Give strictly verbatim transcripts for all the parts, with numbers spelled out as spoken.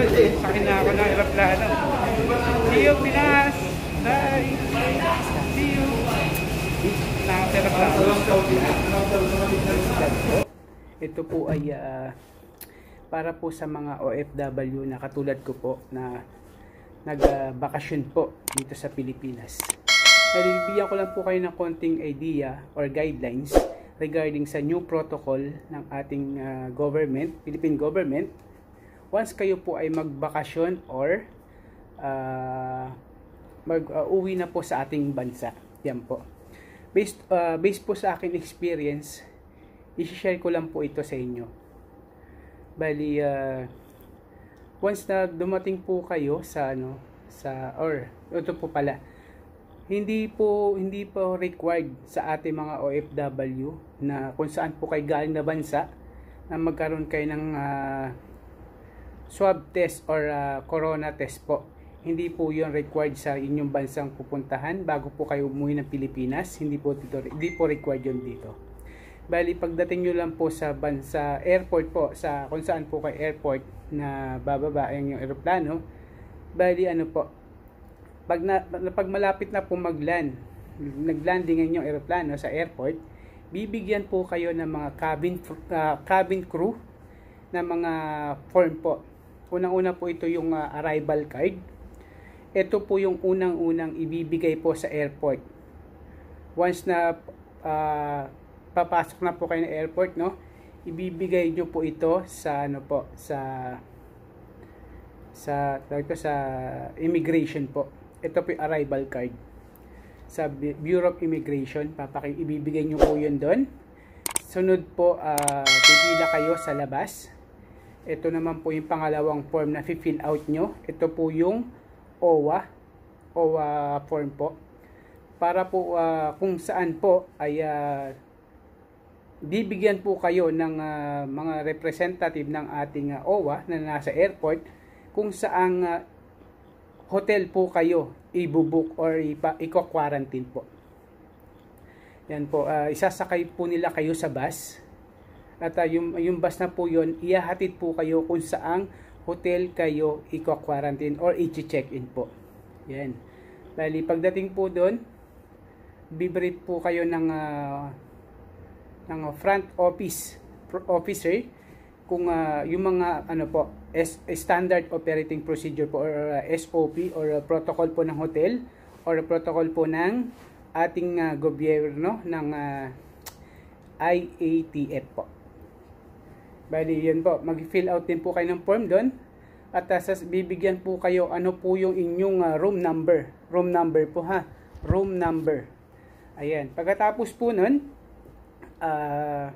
Sakin na ako ng aeroplano. See you, Pinas! Bye! See you! Nakaka-aeroplano. Ito po ay uh, para po sa mga O F W na katulad ko po na nagbakasyon uh, po dito sa Pilipinas. Nabibigyan ko lang po kayo ng konting idea or guidelines regarding sa new protocol ng ating uh, government, Philippine government. Once kayo po ay magbakasyon or uh, mag-uwi uh, na po sa ating bansa. Yan po. Based, uh, based po sa aking experience, i-share ko lang po ito sa inyo. Bali, uh, once na dumating po kayo sa ano, sa or ito po pala, hindi po hindi po required sa ating mga O F W na kung saan po kayo galing na bansa na magkaroon kayo ng uh, swab test or uh, corona test po. Hindi po 'yon required sa inyong bansang pupuntahan bago po kayo umuwi ng Pilipinas. Hindi po dito, hindi po required 'yon dito. Bali, pagdating nyo lang po sa bansa airport po, sa kung saan po kayo airport na bababa ang yung eroplano, bali ano po, pag, na, pag malapit na po mag-land, nag-landing ang yung eroplano sa airport, bibigyan po kayo ng mga cabin, uh, cabin crew na mga form po. Unang-una po ito yung uh, arrival card. Ito po yung unang-unang ibibigay po sa airport. Once na uh, papasok na po kayo ng airport, no, ibibigay nyo po ito sa ano po, sa sa ito sa immigration po. Ito po yung arrival card sa Bureau of Immigration. Papaki ibibigay nyo po yun doon. Sunod po, uh, pipila kayo sa labas. Ito naman po yung pangalawang form na fill out nyo. Ito po yung O W A O W A form po, para po uh, kung saan po ay uh, bibigyan po kayo ng uh, mga representative ng ating uh, O W A na nasa airport kung saang uh, hotel po kayo ibubuk or i-quarantine po. Yan po, uh, isasakay po nila kayo sa bus at uh, yung, yung bus na po yon, ihahatid po kayo kung saang hotel kayo i-quarantine or i-check-in po. Yan. Bali, pagdating po doon, bibrief po kayo ng uh, ng front office officer kung uh, yung mga ano po S, standard operating procedure po or uh, S O P or uh, protocol po ng hotel or uh, protocol po ng ating uh, gobyerno ng uh, I A T F po. Bali yun po, mag-fill out din po kayo ng form doon at uh, sas, bibigyan po kayo ano po yung inyong uh, room number. Room number po ha. Room number. Ayan. Pagkatapos po nun, uh,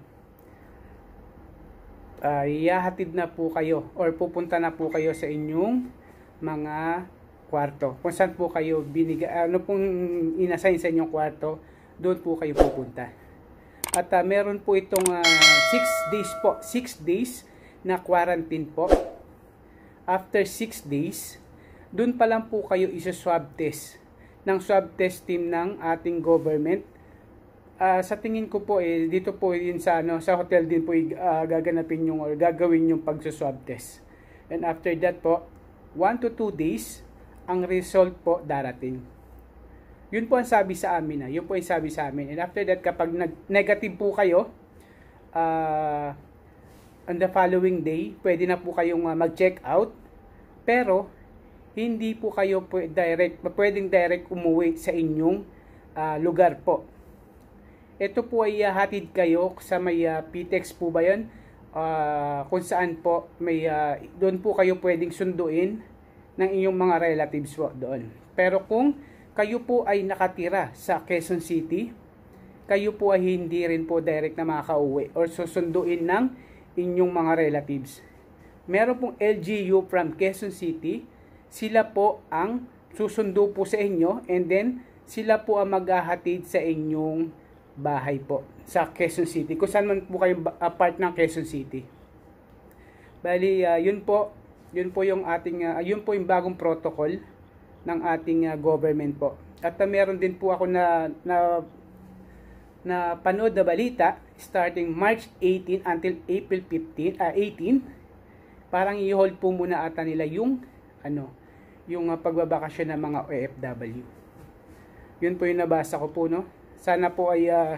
uh, ihahatid na po kayo or pupunta na po kayo sa inyong mga kwarto. Kung saan po kayo binigay, ano pong inassign sa inyong kwarto, doon po kayo pupunta. At uh, meron po itong six uh, days po, six days na quarantine po. After six days, doon pa lang po kayo isa-swab test ng swab test team ng ating government. Uh, sa tingin ko po eh dito po din sa ano sa hotel din po uh, gaganapin yung or gagawin yung pagso-swab test. And after that po, one to two days ang result po darating. Yun po ang sabi sa amin na. Yun po ang sabi sa amin. And after that, kapag nag-negative po kayo, uh, on the following day, pwede na po kayong uh, mag-check out. Pero, hindi po kayo direct, pwedeng direct umuwi sa inyong uh, lugar po. Ito po ay uh, hatid kayo sa may uh, P T E X po ba yun? Uh, kung saan po, may, uh, doon po kayo pwedeng sunduin ng inyong mga relatives po doon. Pero kung kayo po ay nakatira sa Quezon City, kayo po ay hindi rin po direct na makaka-uwi or susunduin ng inyong mga relatives. Meron pong L G U from Quezon City, sila po ang susundo po sa inyo and then sila po ang maghahatid sa inyong bahay po sa Quezon City. Kung saan man po kayo part ng Quezon City. Bali, uh, yun po, yun po yung ating, uh, yun po yung bagong protocol ng ating uh, government po. At uh, meron din po ako na na na panood na balita starting March eighteen until April fifteenth, uh, eighteen. parang i-hold po muna ata nila yung ano, yung uh, pagbabakasyon ng mga O F W. Yun po yung nabasa ko po, no. Sana po ay uh,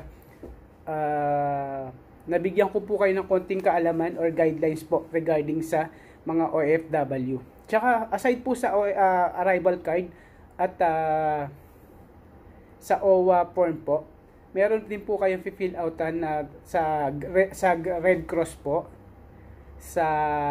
uh, nabigyan ko po kayo ng konting kaalaman or guidelines po regarding sa mga O F W. Tsaka aside po sa uh, arrival card at uh, sa O W A form po, meron din po kayong fill outan na sa sa Red Cross po, sa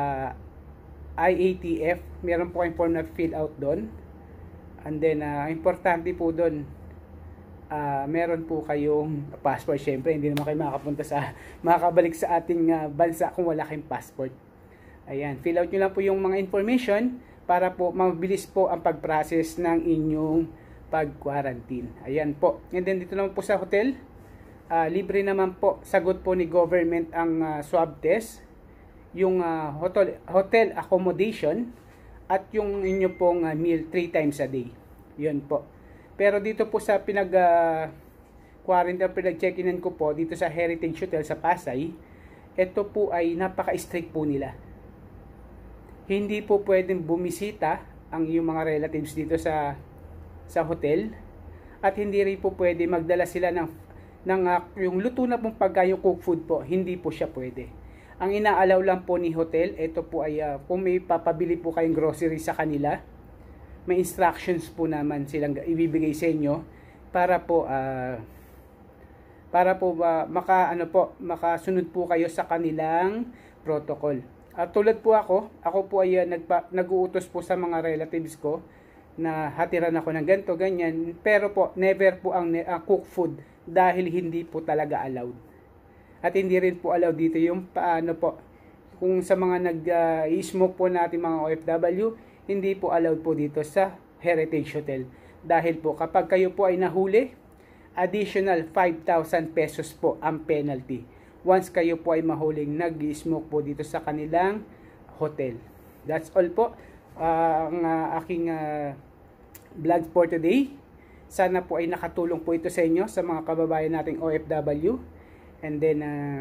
I A T F, meron po kayong form na fill out doon. And then uh, importante po doon, uh, meron po kayong passport. Syempre hindi naman kayo makakapunta sa makakabalik sa ating uh, bansa kung wala kayong passport. Ayan, fill out nyo lang po yung mga information para po mabilis po ang pag-process ng inyong pag-quarantine. Ayan po. And then dito naman po sa hotel, uh, libre naman po, sagot po ni government ang uh, swab test, yung uh, hotel, hotel accommodation, at yung inyo pong uh, meal three times a day. Yun po. Pero dito po sa pinag uh, quarantine, pinag-check-inan ko po dito sa Heritage Hotel sa Pasay, ito po ay napaka-strict po nila. Hindi po pwedeng bumisita ang iyong mga relatives dito sa sa hotel, at hindi rin po pwede magdala sila ng, ng uh, yung luto na pong pagkain, cook food po, hindi po siya pwede. Ang inaalaw lang po ni hotel, ito po ay uh, kung may papabili po kayong grocery sa kanila, may instructions po naman silang ibibigay sa inyo para po uh, para po uh, maka ano po makasunod po kayo sa kanilang protocol. At tulad po ako, ako po ay uh, nagpa, nag-uutos po sa mga relatives ko na hatiran ako ng ganito, ganyan. Pero po, never po ang uh, cook food dahil hindi po talaga allowed. At hindi rin po allowed dito yung paano po, kung sa mga nag-i-smoke uh, po natin mga O F W, hindi po allowed po dito sa Heritage Hotel. Dahil po, kapag kayo po ay nahuli, additional five thousand pesos po ang penalty. Once kayo po ay mahuling nag-i-smoke po dito sa kanilang hotel. That's all po. Uh, ang uh, aking uh, vlog for today. Sana po ay nakatulong po ito sa inyo, sa mga kababayan nating O F W. And then uh,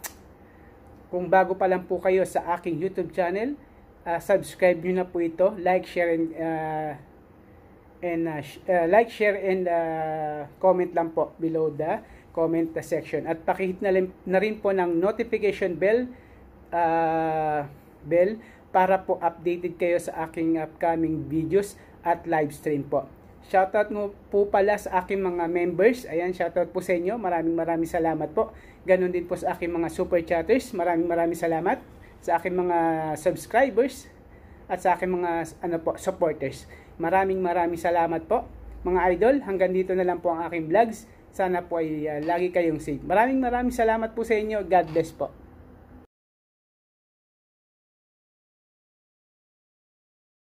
kung bago pa lang po kayo sa aking YouTube channel, uh, subscribe nyo na po ito, like, share and uh, and uh, uh, like, share and uh, comment lang po below the comment section, at pakihit na, na rin po ng notification bell uh, bell para po updated kayo sa aking upcoming videos at live stream po. Shoutout mo po pala sa aking mga members. Ayan, shoutout po sa inyo. Maraming maraming salamat po. Ganon din po sa aking mga super chatters. Maraming maraming salamat sa aking mga subscribers at sa aking mga ano po, supporters. Maraming maraming salamat po. Mga idol, hanggang dito na lang po ang aking vlogs. Sana po ay uh, lagi kayong safe. Maraming maraming salamat po sa inyo. God bless po.